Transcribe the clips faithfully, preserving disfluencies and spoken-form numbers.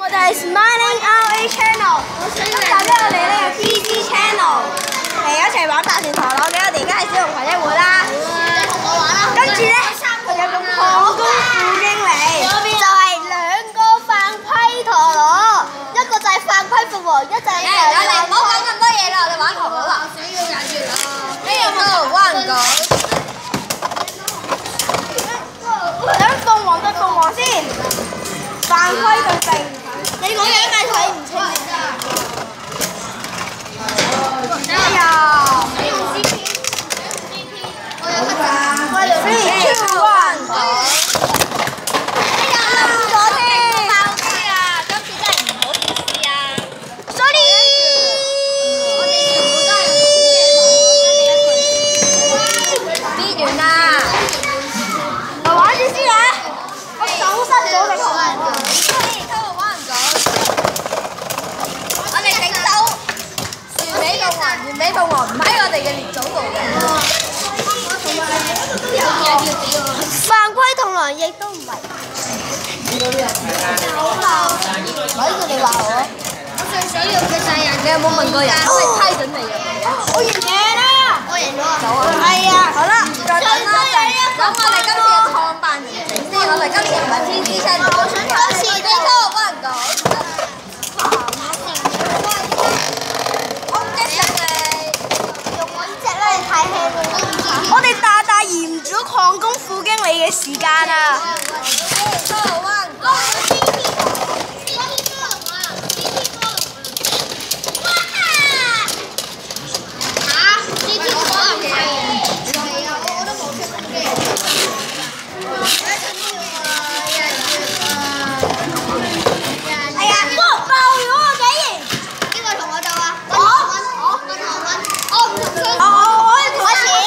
我哋係 Smiling R A Channel， 今集咧我哋咧 P G Channel 嚟一齊玩大船陀螺嘅，我哋而家係小龍群一會啦。你同我玩啦。跟住咧，佢有個礦工副經理，就係兩個犯規陀螺，一個就係犯規鳳凰，一就係。誒，我哋唔好講咁多嘢啦，我哋玩陀螺啦。死要忍住啦。呢個彎角。等鳳凰對鳳凰先。犯規對定，你講嘢梗係睇唔清。哎呀！你用 C P， 你用 C P， 我有乜嘢？ three two one， 哎呀，冧咗添！爆機啊！今次真係唔好意思啊 ！Sorry。我哋全部都係邊完啦？我玩住先啊！我手伸咗你同人。完美鳳凰唔喺我哋嘅列組度嘅，犯規同狼亦都唔係。好啦，我呢個你話我，我最想要嘅就係你有冇問過人？我係批准你嘅。我贏啦！我贏咗啊！走啊！係啊！好啦，再等啦陣。咁我哋今次嘅創辦人先，我哋今次唔係 P G Channel， 我想今次俾多個人講。我哋大大延咗礦工副經理嘅時間啊！哎呀，爆咗啊！竟然！邊個同我做啊？我我我同我我唔同佢。我我同我錢。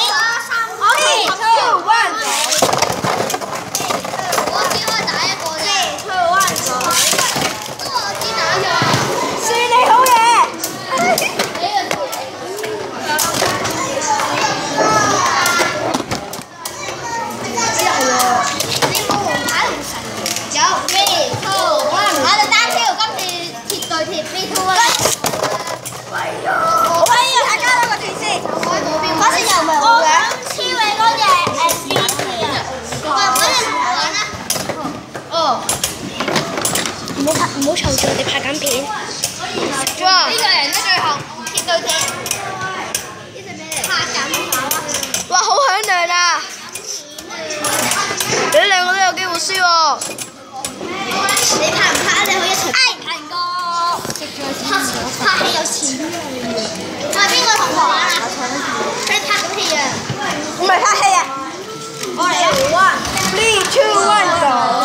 唔好嘈住，我哋拍緊片。哇！呢個人咧最後貼對貼，呢隻咩嚟？拍緊哇！好響亮啊！你兩個都有機會輸喎。你拍唔拍啊？你可以一齊拍。拍過。拍戲有錢㗎。我係邊個同學玩啊？你拍緊戲啊？唔係拍戲啊！我嚟啊 ！Three two one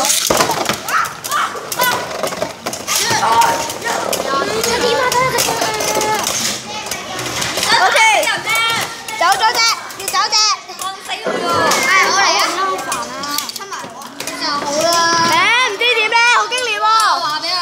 go。O K， 走咗隻，要走隻，放死佢喎！係我嚟啊！好煩啊！出埋我就好啦。誒唔知點咧，好激烈喎！話俾我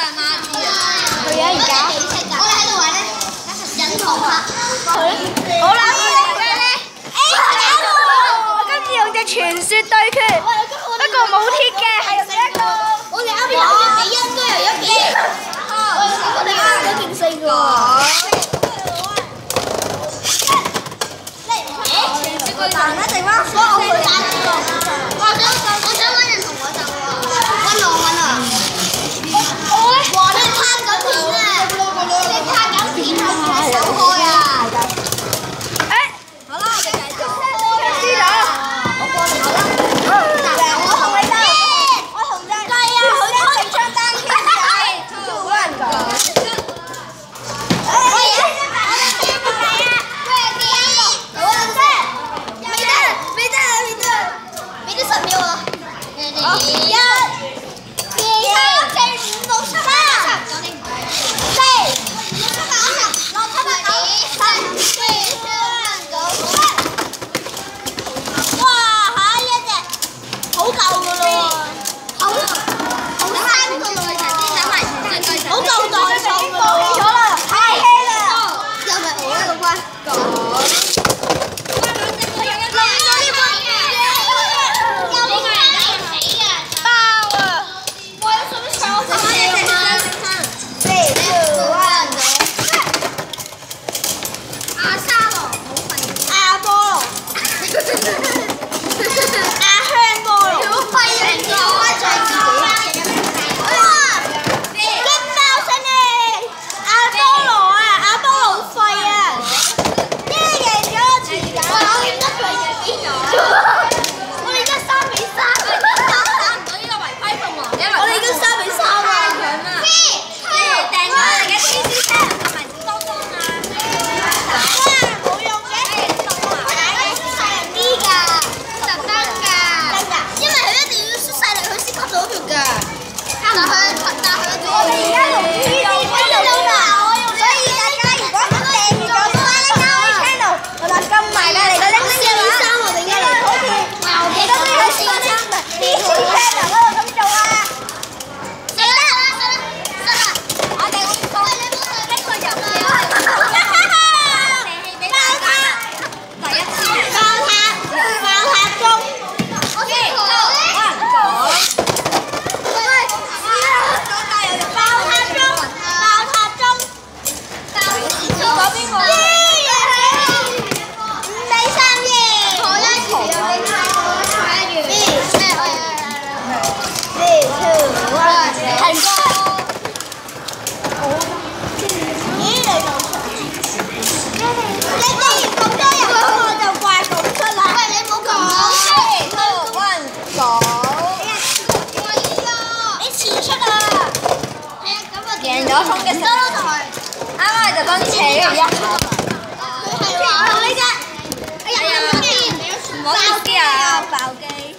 咗衝擊性。啱啱你就當啲扯嘅一下。同呢隻，哎呀，唔好意思啊，爆機。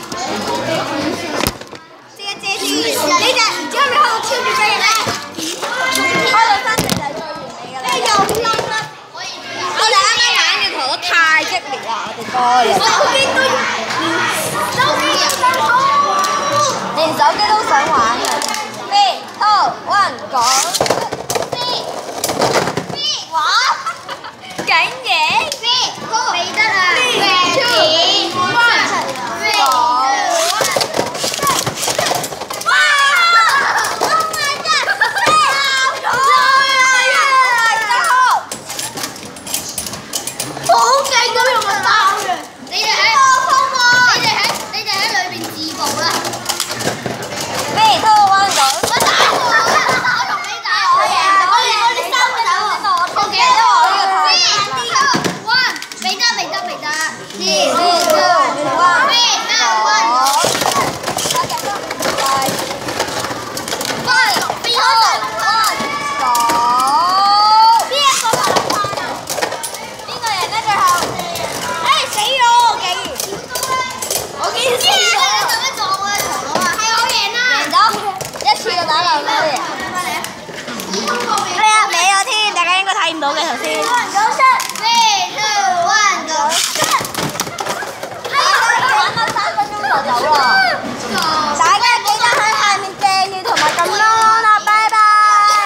遮遮住呢隻，唔知係咪開到超絕技咧？開到三隻就係最完美㗎啦。又冧啦！我哋啱啱玩嘅圖都太激烈啦，我哋多人。手機都手機連手機都想玩嘅。three, two, one, go！ 哇！竟然未得啊 ！three, two, one, go！ 哇 ！Oh my god！ 好勁咁用個包嘅，你哋喺你哋喺你哋喺裏邊自爆啦！咩都彎到，我打我，我同你打，我贏，我哋我哋三個打喎，我記得我呢個台。three, two, one， 未得未得未得。three, two, one， three, two, one。大家都唔該。one, two, one， go！ 邊一個頭翻啊？邊個贏咧最後？哎死咗我竟然！我竟然死咗！你做咩撞我嘅頭腦啊？係我贏啦！贏咗一次就打兩分嘅。係啊，歪咗添，大家應該睇唔到嘅頭先。three, two, one， go！ 哎呀，玩咗三分鐘就走啦！